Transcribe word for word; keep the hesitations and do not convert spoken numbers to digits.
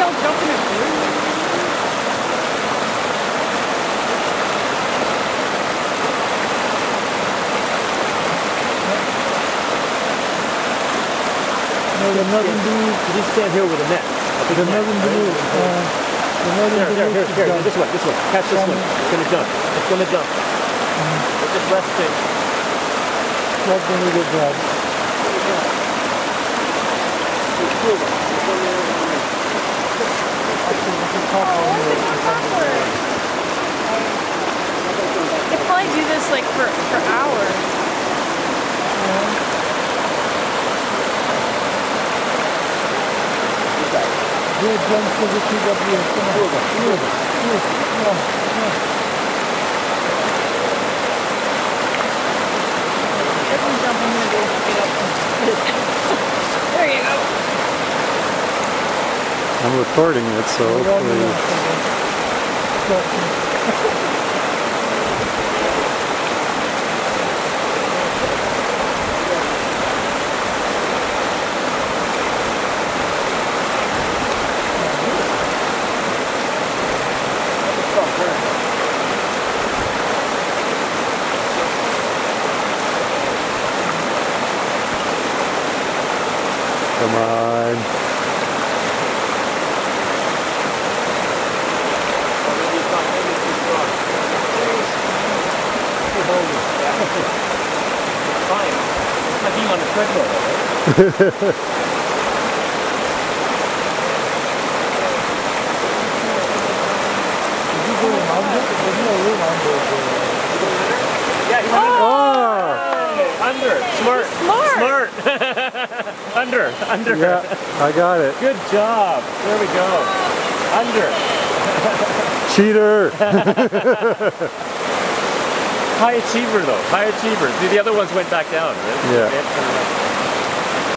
don't jump in it, dude. No, there's nothing to do. You just stand here with a net. There's nothing to do. Uh, there's nothing Here, to here, do. here, here. This one, this one. Catch this one. It's gonna jump. It's gonna jump. It's just resting. That's a really good job. They probably do this like for, for hours. Good jump for the T W. Come on. Good. Good. Come on. Come on. Everyone jump in there, go get up. There you go. I'm recording it, so hopefully. Come on. Fine. It's like being on a treadmill, right? Yeah, he's Oh! under. Smart. Smart. Smart. Under. Under. Yeah, I got it. Good job. There we go. Under. Cheater! High achiever though. High achiever. See, the other ones went back down, right? Yeah.